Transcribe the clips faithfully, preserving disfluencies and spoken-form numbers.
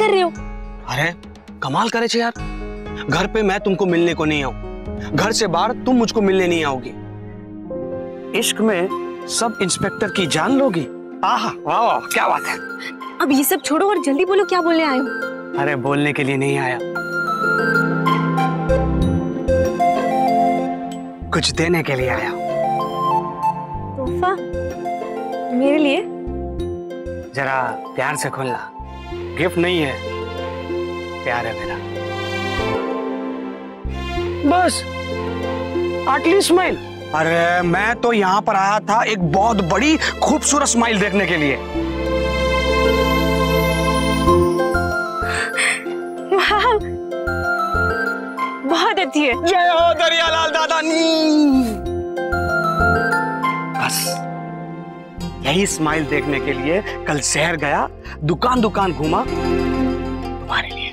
कर रहे हो? अरे कमाल करे छे यार, घर पे मैं तुमको मिलने को नहीं आऊं, घर से बाहर तुम मुझको मिलने नहीं आओगी। इश्क में सब इंस्पेक्टर की जान लोगी। आहा वाह क्या बात है। अब ये सब छोड़ो और जल्दी बोलो क्या बोलने आए हो? अरे बोलने के लिए नहीं आया, कुछ देने के लिए आया। तोहफा मेरे लिए? जरा प्यार से खोलना, गिफ्ट नहीं है, प्यार है मेरा। बस आटली स्माइल। अरे मैं तो यहाँ पर आया था एक बहुत बड़ी खूबसूरत स्माइल देखने के लिए। वाह, बहुत अच्छी है। जय हो दरियालाल दादा नी। बस यही स्माइल देखने के लिए कल शहर गया, दुकान दुकान घूमा तुम्हारे लिए।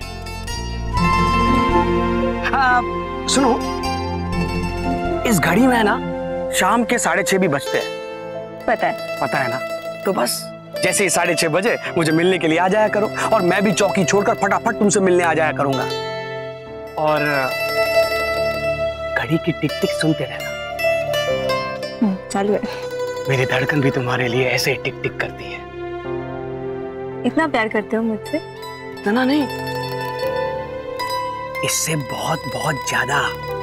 हाँ सुनो, इस घड़ी में है ना शाम के साढ़े छह भी बजते हैं। पता है पता है ना, तो बस जैसे ही साढ़े छह बजे मुझे मिलने के लिए आ जाया करो, और मैं भी चौकी छोड़कर फटाफट तुमसे मिलने आ जाया करूंगा। और घड़ी की टिक टिक सुनते रहना। चालू है। मेरी धड़कन भी तुम्हारे लिए ऐसे ही टिक टिक करती है। इतना प्यार करते हो मुझसे? इतना नहीं, इससे बहुत बहुत ज्यादा।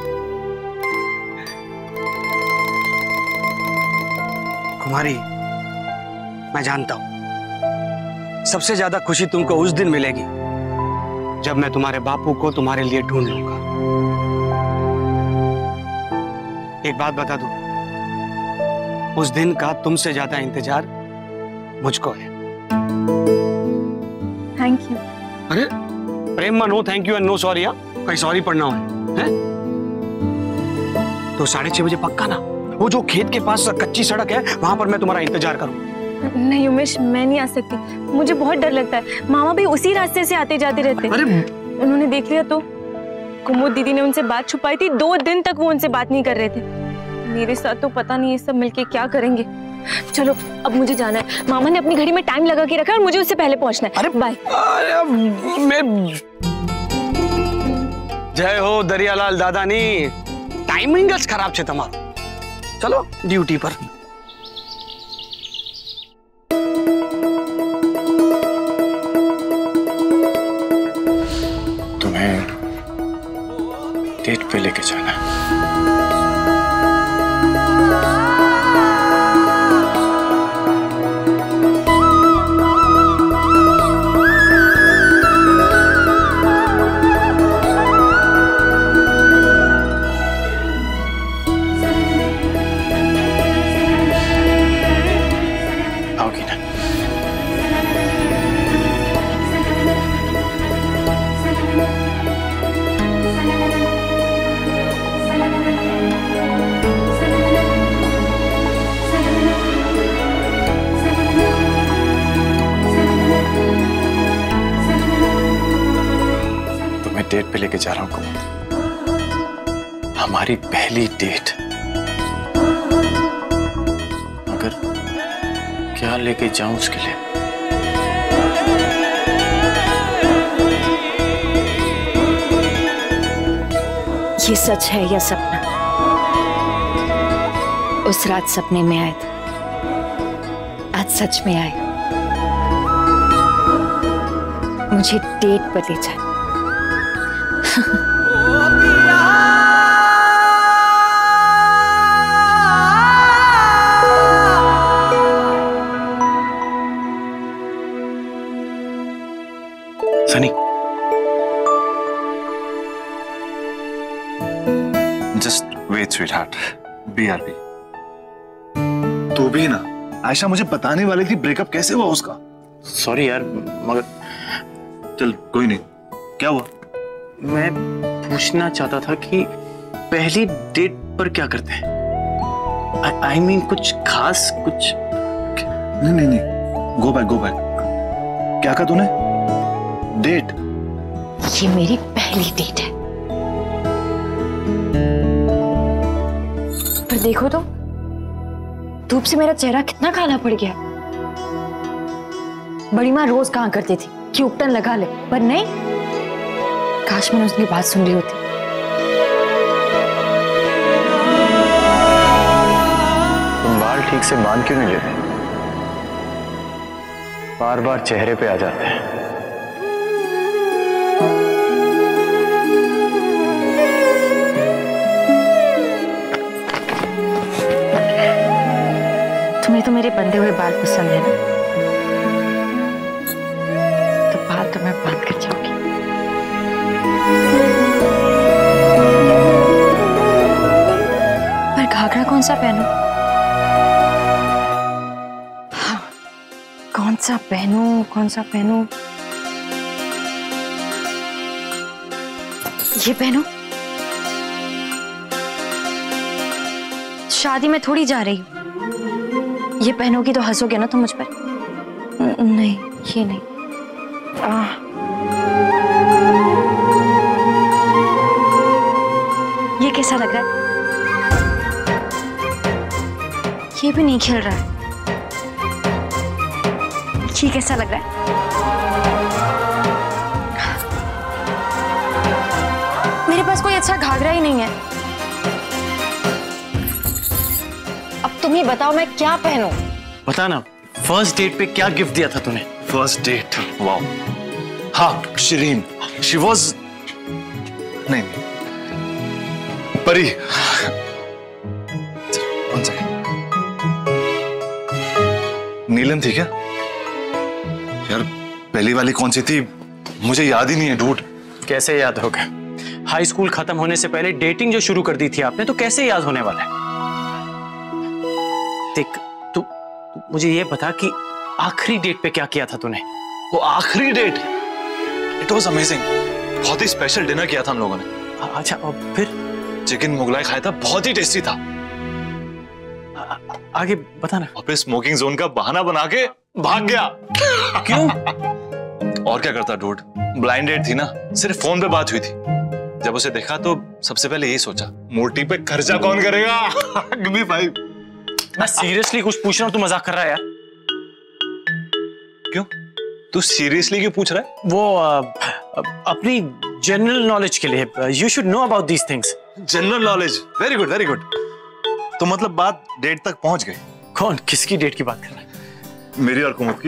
कुमारी, मैं जानता हूं सबसे ज्यादा खुशी तुमको उस दिन मिलेगी जब मैं तुम्हारे बापू को तुम्हारे लिए ढूंढ लूंगा। एक बात बता दूं, उस दिन का तुमसे ज्यादा इंतजार मुझको है। Thank you. अरे प्रेम में no thank you and no sorry. कहीं सॉरी पढ़ना हो है? तो साढ़े छह बजे पक्का ना? वो जो खेत के पास कच्ची सड़क है वहां पर मैं तुम्हारा इंतजार करूं। नहीं उमेश, मैं नहीं आ सकती, मुझे बहुत डर लगता है। मामा भी उसी रास्ते से आते जाते रहते। अरे उन्होंने देख लिया तो? कुमुद दीदी ने उनसे बात छुपाई थी, दो दिन तक वो उनसे बात नहीं कर रहे थे। मेरे साथ तो पता नहीं ये सब मिलके क्या करेंगे। चलो अब मुझे जाना है, मामा ने अपनी घड़ी में टाइम लगा के रखा है और मुझे उससे पहले पहुंचना है। अरे बाय। अरे मैं जय हो दरियालाल दादानी, टाइमिंग खराब छे तमारो। चलो ड्यूटी पर। तुम्हें डेट पे लेके जाना है। आओगी ना? तुम्हें डेट पे लेके जा रहा हूं कुमुद, हमारी पहली डेट। मगर क्या लेके जाऊं उसके लिए? ये सच है या सपना? उस रात सपने में आए थे, आज सच में आए। मुझे डेट पर ले जाए। Sunny, just wait sweetheart, B R B. तू भी ना, आयशा मुझे बताने वाली थी ब्रेकअप कैसे हुआ उसका। सॉरी यार, मगर चल कोई नहीं, क्या हुआ? मैं पूछना चाहता था कि पहली डेट पर क्या करते हैं? आई I मीन mean, कुछ खास कुछ? नहीं नहीं नहीं, गो बैक गो बैक। क्या कहा तूने? डेट? ये मेरी पहली डेट है। पर देखो तो, धूप से मेरा चेहरा कितना काला पड़ गया। बड़ी माँ रोज कहा करती थी कि उपटन लगा ले, पर नहीं, काश मैंने उसकी बात सुन ली होती। तुम बाल ठीक से बांध क्यों नहीं लेते? बार बार चेहरे पे आ जाते हैं। तुम्हें तो मेरे बंधे हुए बाल पसंद है ना, तो बाल तो मैं बांध कर जाऊंगी। पर घाघरा कौन सा पहनूं? हाँ, कौन सा पहनूं, कौन सा पहनूं? ये पहनूं? शादी में थोड़ी जा रही हूं। ये पहनोगी तो हंसोगे ना तुम मुझ पर। नहीं, ये नहीं। आ, ये कैसा लग रहा है? ये भी नहीं खिल रहा है। ये कैसा लग रहा है? मेरे पास कोई अच्छा घाघरा ही नहीं है। अब तुम ही बताओ मैं क्या पहनूं? बता ना, फर्स्ट डेट पे क्या गिफ्ट दिया था तूने? First date, wow. हाँ, शिरीन, शी वॉज, नहीं परी, वन सेकेंड, नीलम थी क्या? यार पहली वाली कौन सी थी मुझे याद ही नहीं है डूड। कैसे याद होगा? हाई स्कूल खत्म होने से पहले डेटिंग जो शुरू कर दी थी आपने, तो कैसे याद होने वाला है? देख, तू, तू मुझे ये बता कि आखिरी डेट पे क्या किया था तूने? वो आखिरी डेट, इट वॉज अमेजिंग। बहुत ही स्पेशल डिनर किया था हम लोगों ने। अच्छा, और फिर? चिकन मुगलाई खाया था, बहुत ही टेस्टी था। आ, आगे बता ना। और फिर स्मोकिंग जोन का बहाना बना के भाग गया। क्यों? और क्या करता डूड, ब्लाइंड डेट थी ना, सिर्फ फोन पे बात हुई थी। जब उसे देखा तो सबसे पहले यही सोचा, मोटी पे खर्चा कौन करेगा। Give me five. मैं सीरियसली कुछ पूछ रहा हूँ, तू मजाक कर रहा है यार? क्यों? तू सीरियसली क्यों पूछ रहा है? वो आ, अपनी जनरल नॉलेज के लिए, you should know about these things. General knowledge, very good very good. तो मतलब बात डेट तक पहुंच गई? कौन, किसकी डेट की बात कर रहा है? मेरी और कुमुद की।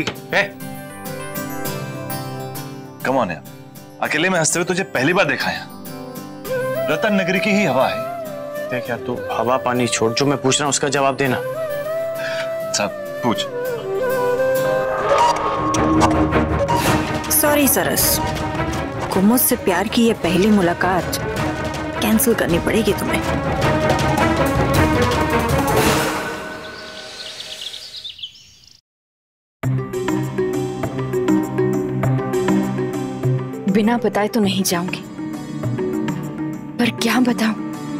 कम ऑन यार, अकेले में हंसते हुए तुझे पहली बार देखा है। रतन नगरी की ही हवा है। देख यार, तू हवा पानी छोड़, जो मैं पूछ रहा हूँ उसका जवाब देना। सब पूछ। सॉरी सरस, कुमुद से प्यार की ये पहली मुलाकात कैंसिल करनी पड़ेगी तुम्हें। बिना बताए तो नहीं जाऊंगी, पर क्या बताऊं?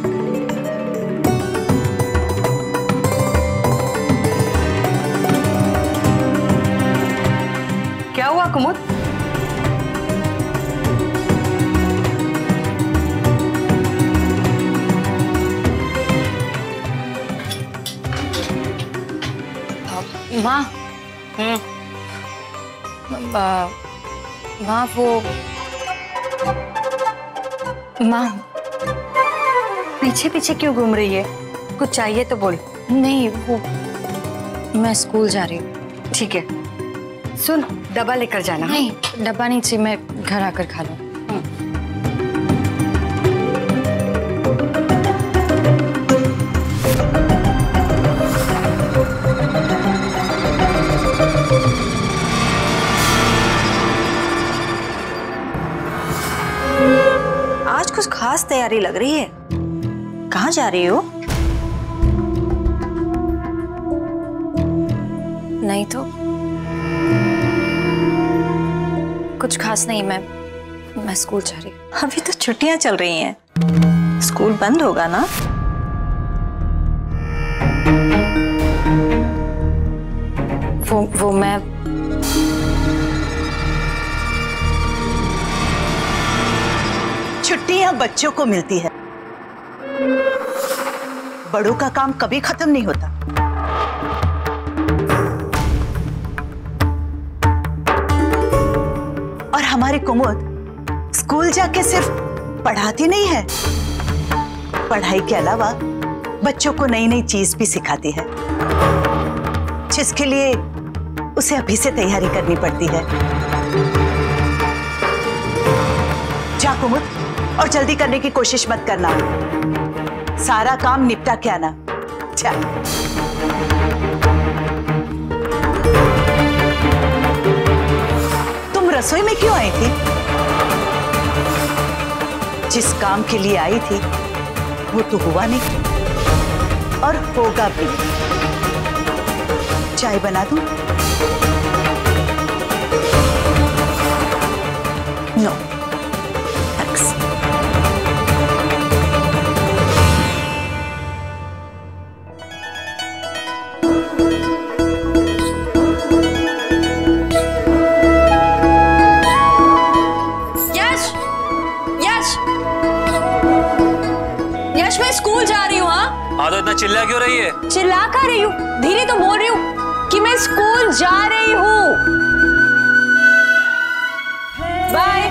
क्या हुआ कुमुद? माँ, माँ वो माँ पीछे पीछे क्यों घूम रही है? कुछ चाहिए तो बोल। नहीं, वो मैं स्कूल जा रही हूँ। ठीक है, सुन डब्बा लेकर जाना। नहीं, डब्बा नहीं चाहिए, मैं घर आकर खा लूँ। आज कुछ खास तैयारी लग रही है। कहाँ जा रही हो? नहीं तो कुछ खास नहीं, मैं मैं स्कूल जा रही हूँ। अभी तो छुट्टियां चल रही हैं, स्कूल बंद होगा ना? वो वो मैं छुट्टियां बच्चों को मिलती है, बड़ों का काम कभी खत्म नहीं होता। हमारी कुमुद स्कूल जाके सिर्फ पढ़ाती नहीं है, पढ़ाई के अलावा बच्चों को नई नई चीज भी सिखाती है, जिसके लिए उसे अभी से तैयारी करनी पड़ती है। जा कुमुद, और जल्दी करने की कोशिश मत करना, सारा काम निपटा के आना। जा। तुम रसोई में क्यों आई थी? जिस काम के लिए आई थी वो तो हुआ नहीं और होगा भी। चाय बना दूं? No thanks. यश, यश, यश मैं स्कूल जा रही हूँ। हाँ हाँ, तो इतना चिल्ला क्यों रही है? चिल्ला कर रही हूँ, धीरे तो बोल रही हूँ कि मैं स्कूल जा रही हूँ। बाय।